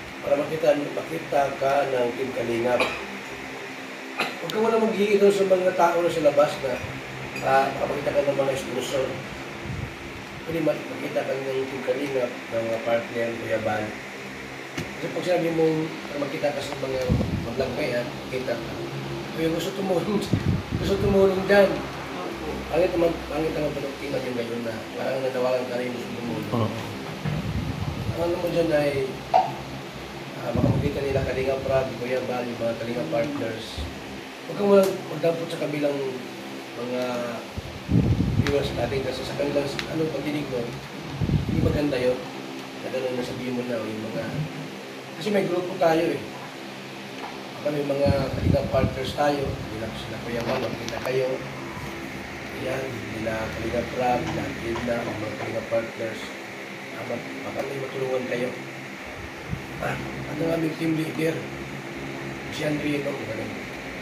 makita ka ng Team Kalingap. Huwag ka muna maghihingi doon sa mga tao na sa labas na makapakita ka ng mga sponsor. Pwede makita ka ng Team Kalingap, ng mga partner, Kuya Bal. Kasi pag sinabi mong makita ka sa mga maglangkayan, kita ka. Kung gusto tumulong dyan, pangit naman panagtiman yung ngayon na parang nanawagan ka rin gusto tumulong. Ang naman dyan ay makapagkita nila Kalingap Rab, Kuya Bal, yung mga Kalingap partners. Huwag kang magdampot sa kabilang mga viewers natin kasi sa kanilang pagdinig nun, hindi maganda yun. Gano'n na sabihin mo na yung mga... Kasi may grupo tayo eh. May mga Kalingap partners tayo, sila Kuya Bal, makita kayo. Yan, nila Kalingap Rab, nila Edna, mga Kalingap partners. Baka may matulungan kayo. Ano ang aming team leader? Si Andrino, gano'n.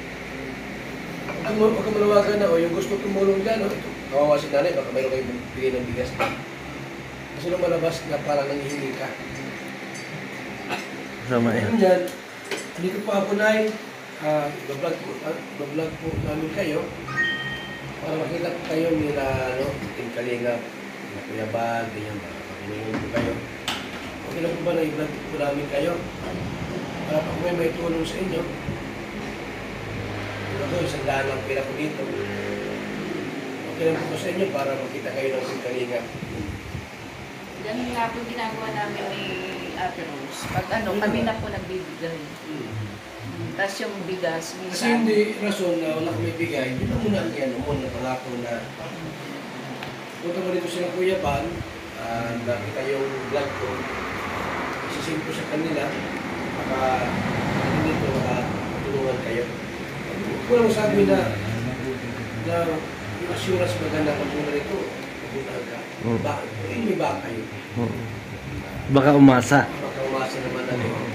Huwag ka malawagan na, yung gusto tumulong dyan, kawawa si nanay, baka mayroon kayo bigay ng bigas na. Kasi nung malabas na parang nangihingi ka. Sama yan. Dyan, dito po ako na bablog po namin kayo para makita po kayo nila, Team Kalingap, na Kuya Bal, ganyan ba, makiningon po kayo. Okay lang po ba na i-vlog po namin kayo? Para pag may tulong sa inyo, isang daan lang pila ko dito. Okay lang po sa inyo para makita kayo ng Team Kalingap. Ganun nga po ginagawa namin ni Ate Rose. Pag kami na po nagbibigay. Tapos yung bigas, Kasi minsan. hindi rason na wala kami bigay, yun ang muna na pangako na punta mo dito sila Kuya Bal, nakita yung vlog ko, isisend ko sa kanila, baka dito makatulungan kayo. Kung lang sabi na yung assurance maganda pag muna rito, pupuntahan ka. May baka yun. Baka umasa. Baka umasa naman natin.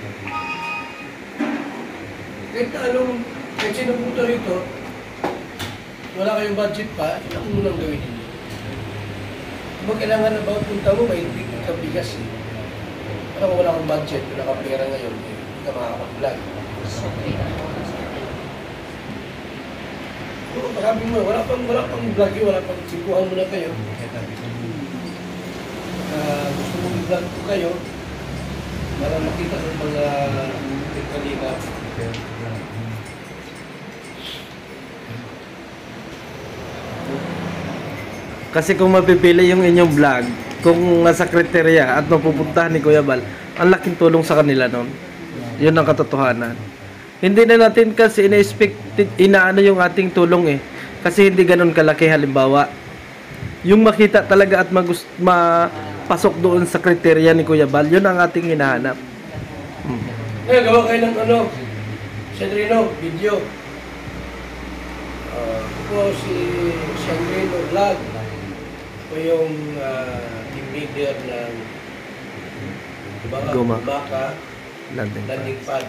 Kahit sino punta rito, wala kayong budget pa, yun ang munang gawin ninyo. Kung kailangan na ba punta mo, may tigil ka bigas. Kung wala kang budget, wala kang pera ngayon, hindi ka makakapag-vlog. Sabi mo, wala pang vlog yun, wala pang sikuhan mo na kayo. Gusto mo i-vlog po kayo para makita ng mga Kalingap. Kasi kung mapipili yung inyong vlog, kung nasa kriteria at mapupuntahan ni Kuya Bal, ang laking tulong sa kanila nun. Yun ang katotohanan. Hindi na natin kasi inaano yung ating tulong eh. Kasi hindi ganun kalaki halimbawa. Yung makita talaga at mapasok doon sa kriteria ni Kuya Bal, yun ang ating hinahanap. Ngayon, gawa kayo ng Sandrino, video. Ako si Sandrino Vlog. Ako yung team leader ng Gumaka Landing Pad.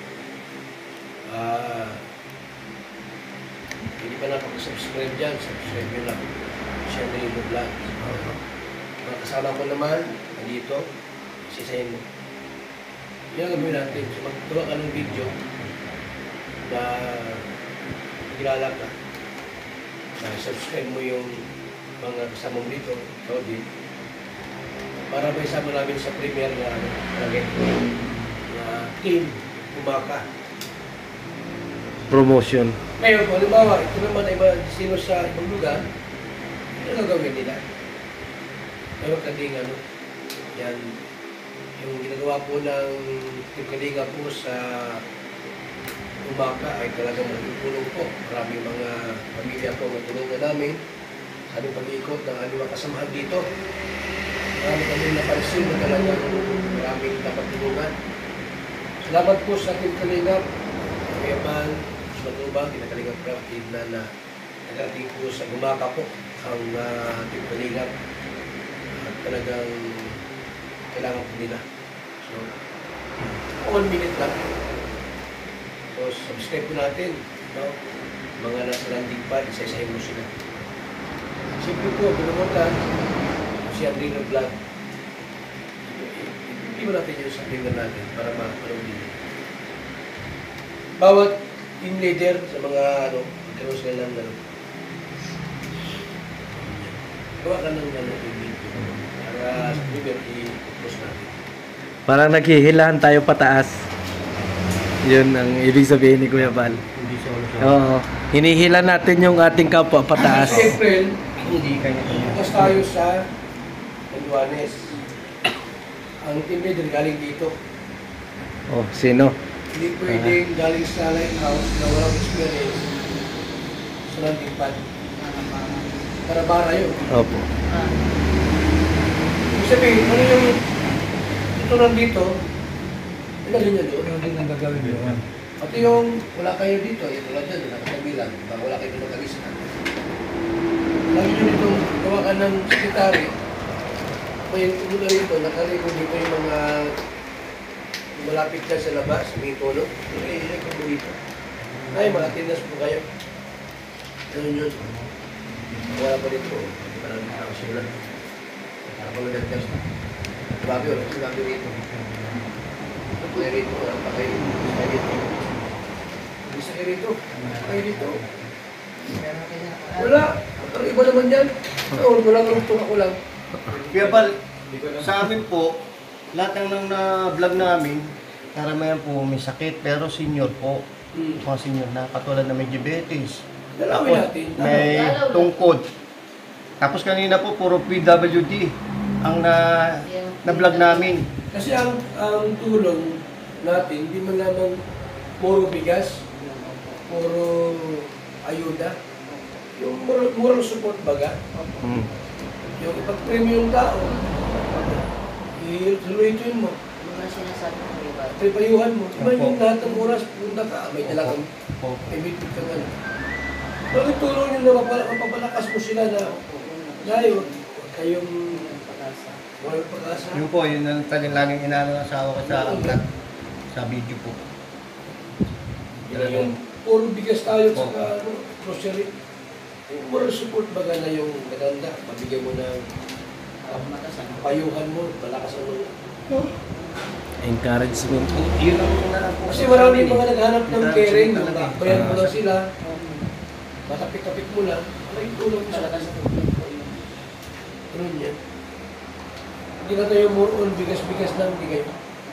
Hindi pa napag-subscribe dyan, subscribe nyo lang. Sandrino Vlog. Mga kasama ko naman, dito, si Seno. Yan ang gawin natin. So, magtuwa ka ng video na kilala ka. Subscribe mo yung mga kasama mo dito, ikaw din. Para may sama namin sa premiere na Team Gumaka. Promotion. Ngayon, kung halimbawa, ito naman ay sino sa ibang lugar, ano gagawin nila? Pero kading yan, yung ginagawa po ng Team Kalingap po sa Gumaka ay talagang matutulong po. Maraming mga pamilya po matulungan namin sa aming pag-iikot ng aming mga kasamahan dito. Marami kami napansin na talagang maraming dapat tulungan. Salamat po sa Team Kalingap, Kuya Bal, Matubang, Kalingap Rab, Edna na nagdating po sa Gumaka po ang Team Kalingap. At talagang kailangan po nila. So, 1 minute lang. So, subscribe po natin. Mga nasa landing pad, isa-isahin mo sila. Simple po, binumuntan si Andrino Vlog. Hindi ba natin yung sabihin natin para ma-ano din. Bawat team leader sa mga magkaroon sila ng gawa ka ng team leader para sa leader i-post natin. Parang naghihilahan tayo pataas. Yun ang ibig sabihin ni Kuya Bal. Hindi siya ulo Oo. Hinihila natin yung ating kapwa pataas. Sa April, Hindi kanya. bukas tayo sa Juanes. Ang team leader galing dito. Oh, sino? Hindi pwedeng galing sa lighthouse na walang experience sa landing pad. Para yun. Opo. Ibig sabihin, ano yung ito nandito, ilagay niya doon. Ano din ang gagawin yun? Pati yung wala kayo dito, yung wala dyan, nakakabilang, baka wala kayo mag-alisa. Lagi nyo dito, gawa ka ng sekretary. May mula rito, nakaligo dito yung mga malapit dyan sa labas, may tulog. Ilagay ko dito. Ay, mga tindas po kayo. Ganun yun. Wala pa dito. Parang nakasulat. Parang nag-test na. Babi, wala kasi babi rito. Ito po rito, wala pa kayo. Isa rito. Isa rito. Kayo dito. Wala. Ang iba naman yan. Walang rutong ako lang. Kaya Bal, sa amin po, lahat ng na-vlog namin, karamihan po may sakit, pero senior po. Mga senior na, katulad na may diabetes. Dalawin natin. May tungkod. Tapos kanina po, puro PWD ang na-vlog namin. Kasi ang tulong natin, hindi man lamang puro bigas, puro ayuda, yung moral support baga. Yung ipag-premium tao, i-tuloy-tuloy mo. Mga sinasabi ko, diba? Prepayuhan mo. Diba yung lahat ng oras, punta ka, may dala kang imitig ka nga. Bakit tulong nyo na mapapalakas mo sila na ngayon, kayong walang pag-asa. Yun po, yun ang talagang laging inaano ng asawa ko sa vlog, sa video po. Yung puro bigas tayo sa grocery. Yung moral support baga na yung maganda, mabigyan mo ng payuhan mo, malakasan mo. Encouragement. Yun ang Kasi marami mga naghanap ng caring, bayan mo lang sila, matapik-tapik mo lang, may tulong mo sa lakas. Ano yan? Hindi na tayo more on bigas-bigas ng bigay.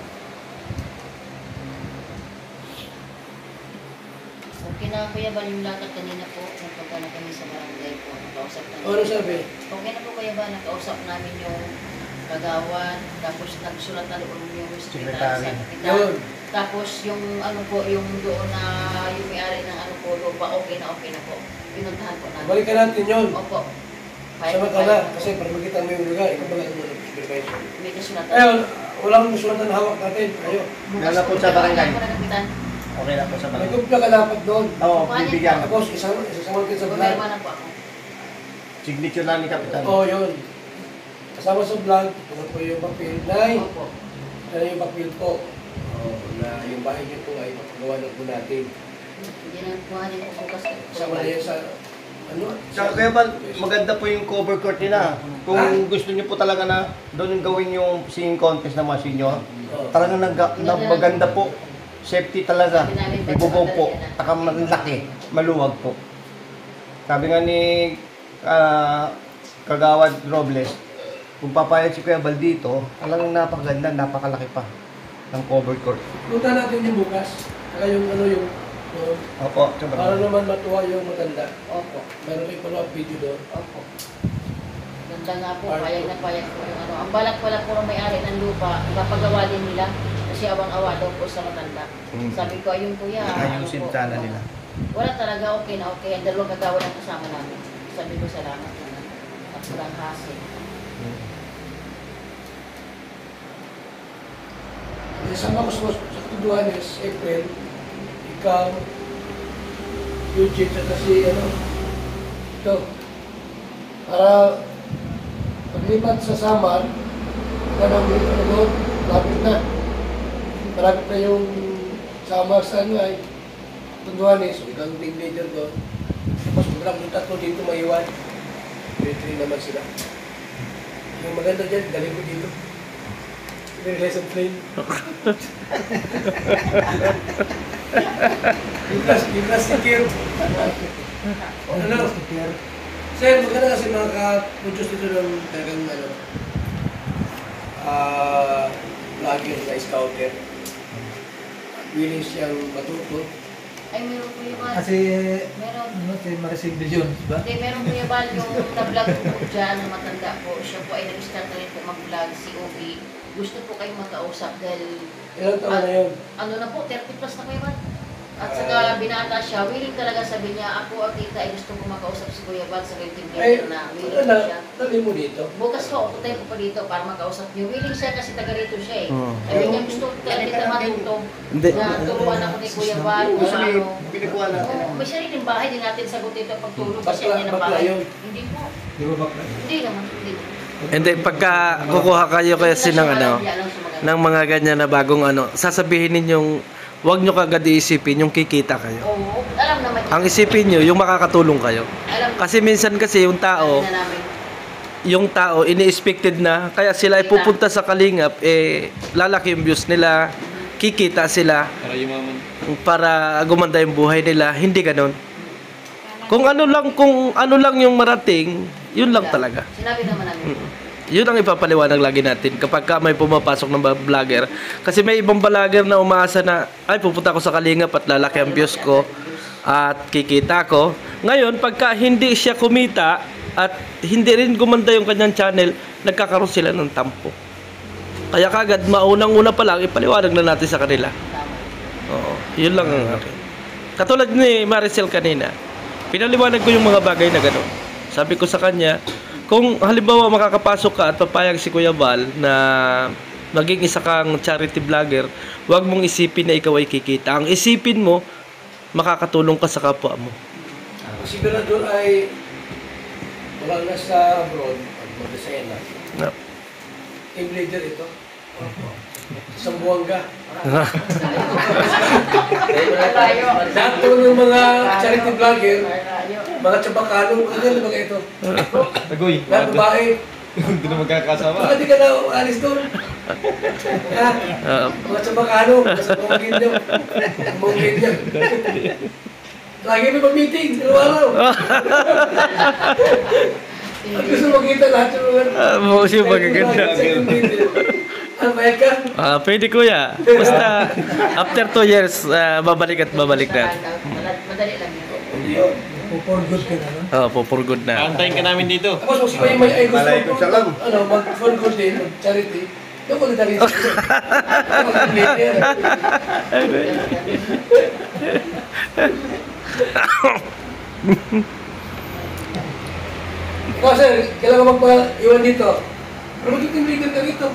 Okay na Kuya Bal yung lakad kanina po, nagpunta na kami sa barangay po, nakausap namin. Ano sabi? Okay na po Kuya Bal, nakausap namin yung kagawan, tapos nagsulat na doon yung secretary sa kapitan. Yun. Tapos yung ano po, yung doon na yung may-ari ng ano po, lupa, okay na po. Pinuntahan po namin. Balikan natin yun. Opo. Sama ka na, kasi para makita mo yung lugar, ikaw ba lang mo ng May kasulatan. ayun, walang kasulatan na hawak natin. Ayun. Lala po sa barangay. Ano po na kapitan? Okay lang po sa May barangay. kumpla ka dapat doon. Oo, bibigyan. Tapos isama natin sa vlog. Problema na po ako. Signature lang ni Kapitan. Oo, yun. Kasama sa vlog, ito po yung papel. Nay, Opo. yan yung papel po. Na yung bahay niyo po ay gawa na po natin. Hindi na po hanin ko bukas. Kasama na yan sa, ano? Tsaka Kuya Bal, maganda po yung cover court nila. Kung gusto niyo po talaga na doon gawin yung singing contest ng mga senior, talagang maganda po. Safety talaga. May bubong po. Taka malaki. Maluwag po. Sabi nga ni Kagawad Robles, kung papayag si Kuya Bal dito, talagang napakaganda, napakalaki pa ng cover court. Punta natin yung bukas. Saka yung ano yung Opo, para naman matuwa yung maganda. Opo. Meron kayo pala video doon. Opo. Ganda nga po, payag na payag po yung ano. Ang balak pala po ng may-ari ng lupa, ipapagawa din nila kasi awang-awa daw po sa matanda. Sabi ko, ayun kuya. Ayusin po, sana nila. Wala talaga, okay na okay. Ang dalawang kagawa ng kasama namin. Sabi ko, salamat naman. At walang hasil. Isama ko sa Tuduanes, April, ikaw, Eugene, at si ano, ito, para paglipat sa Samar, kanang ano doon, lapit na. Marapit na yung Samar sa ano ay Tuduanes, ikaw yung team leader doon. Tapos maglang yung tatlo dito maiwan. Grade 3 naman sila. Yung maganda dyan, galing ko dito. Relation plane. Iblas sikir. Ano? Sir, maganda kasi maka-produce dito ng talagang vlogger na scouter. Willing siyang matuto. Ay, meron po yung Kasi, meron. si Maricel de Jones ba? Hindi, meron po yung yung na-vlog po dyan, na matanda po. Siya po ay nag-start na rin po mag-vlog, si Obi. Gusto po kayong makausap dahil... Ilang taon na yun? Ano na po, 30 plus na kayo ba? At saka binata siya, willing talaga sabi niya, ako at tita ay gusto ko makausap si Kuya Bal sa waiting Ay, vlogger na. Willing po siya. dali mo dito. Bukas po, tutay po pa dito para makausap niyo. Willing siya kasi taga rito siya eh. Oo. Sabi niya gusto ko kita matuto. Hindi. Na turuan ako ni Kuya Bal. Kung ano. Pinikuha natin. Oo, may sariling bahay, di natin sagutin ito pagtulog kasi Bakla- yan ang bakla bahay. yun. Hindi po. Di ba bakla? Hindi naman. Hindi. Hindi, pagka kukuha kayo kasi ng ng mga ganyan na bagong sasabihin ninyong huwag nyo kagad iisipin yung kikita kayo. Oo, alam naman yun. Ang isipin nyo, yung makakatulong kayo. Alam Kasi minsan kasi yung tao, na namin. ini-expected na, kaya sila ay pupunta sa Kalingap, lalaki yung views nila, kikita sila, Para yumaman. para gumanda yung buhay nila. Hindi ganon. Kung ano lang yung marating, yun lang talaga. Sinabi naman namin. Yun ang ipapaliwanag lagi natin kapag ka may pumapasok ng vlogger. Kasi may ibang vlogger na umaasa na, ay pupunta ako sa Kalingap at lalaki ang views ko at kikita ko. Ngayon, pagka hindi siya kumita at hindi rin gumanda yung kanyang channel, nagkakaroon sila ng tampo. Kaya kagad, maunang-una pa lang, ipaliwanag na natin sa kanila. Oo, yun lang ang akin. Katulad ni Maricel kanina, pinaliwanag ko yung mga bagay na gano'n. Sabi ko sa kanya, kung halimbawa makakapasok ka at papayag si Kuya Bal na maging isa kang charity vlogger, huwag mong isipin na ikaw ay kikita. Ang isipin mo, makakatulong ka sa kapwa mo. Kasi doon ay walang nasa abroad, pag mag-design na. No. Team leader ito. Isang buwangga. Lahat po ng mga charity vlogger, mga tsabakalo, ano yung mga ito? Agoy. Lahat babae. Hindi na magkakasama. Baka di ka na alis doon. Ha? Mga tsabakalo, sa bungin niyo. Bungin niyo. Lagi may pa-meeting, araw-araw. At gusto makita lahat yung mga... Bukas yung magaganda. Ano ba ka? Pwede kuya. Basta after 2 years, babalik at babalik na. Madali lang yun. For good ka na, no? For good na. Antayin ka namin dito. Tapos kung si may ay gusto Malay ko siya lang. mag-for good din, mag-charity, doon ko na rin siya. Mag-leader. Ikaw sir, kailangan magpa-iwan dito. Pero magiging leader ka rito.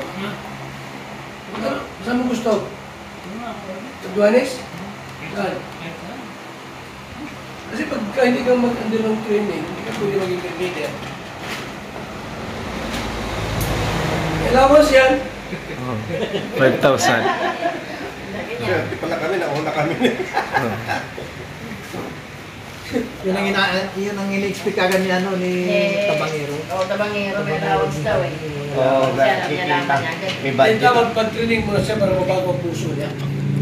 Saan mo gusto? Sa Duanes? Saan? Kasi pagka hindi ka mag-under ng training, hindi ka pwede magiging leader. Allowance yan. 5,000. Hindi pala kami, nauna kami. Yun ang ini-expect agad ni Tabangero. Oo, Tabangero, may allowance daw eh. Oo, Siya lang niya laman niya. may Hindi budget. ka magpa-training mo na siya para mabago ang puso niya.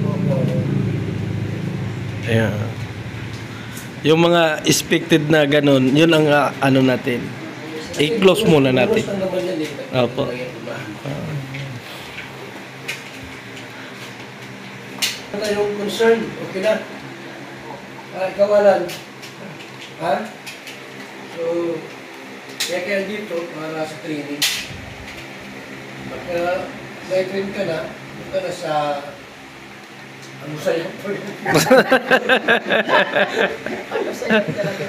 Ayan. Yung mga expected na ganun, yun ang natin. I-close muna natin. Close na naman yan eh. Opo. Ano yung concern? Okay na? Ikaw Alan. Ha? So, kaya dito para sa training. Pagka may train ka na, punta na sa ano sa'yo po yun. Ano sa'yo talaga?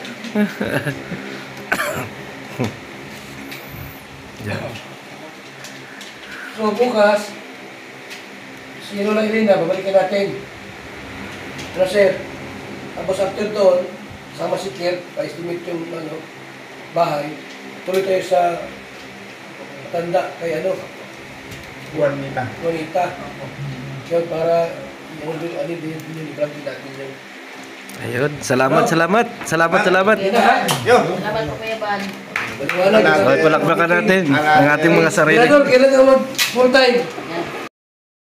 So bukas, si Lola Irina, babalikan natin. Ano sir? Tapos after doon, sama si Kirk, pa-estimate yung bahay. Tuloy tayo sa tanda kay Juanita. Juanita. Yun, para yung i-vlog din natin yun. Ayun, salamat. Yun na ha? Yo! Salamat po Kuya Bal. Maliwanag. Palakpakan natin ang ating mga sarili. Kailan ka mag full time?